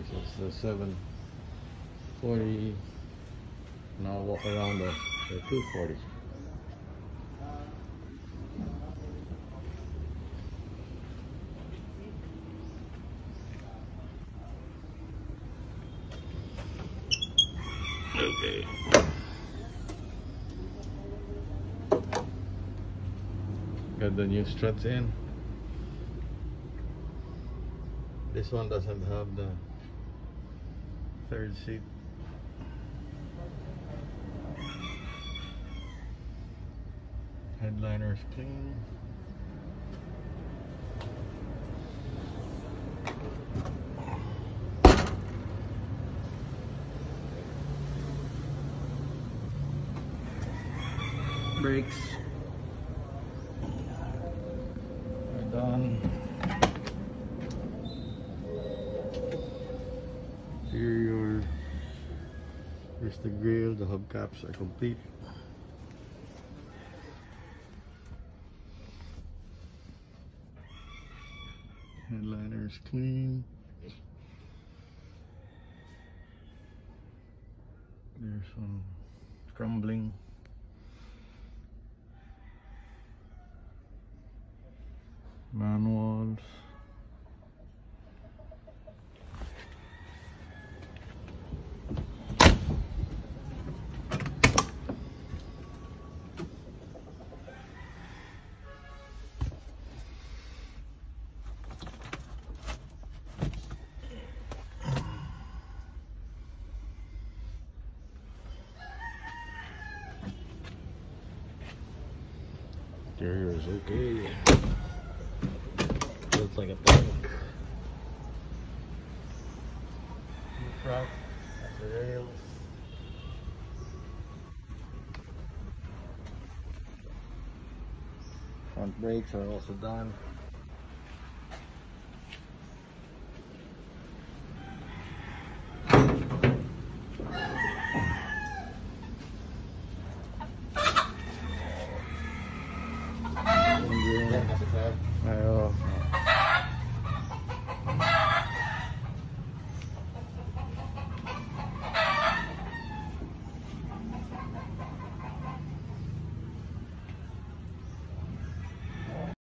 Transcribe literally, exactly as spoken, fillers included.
This is the seven forty. Now walk around the, the two forty. Okay. Got the new struts in. This one doesn't have the third seat. Headliner's clean. Brakes are done. Interior. Here's the grille. The hubcaps are complete. Headliner's clean. There's some crumbling. Manuals. Interior is okay. Looks like a tank. In the front, that's the rails. Front brakes are also done.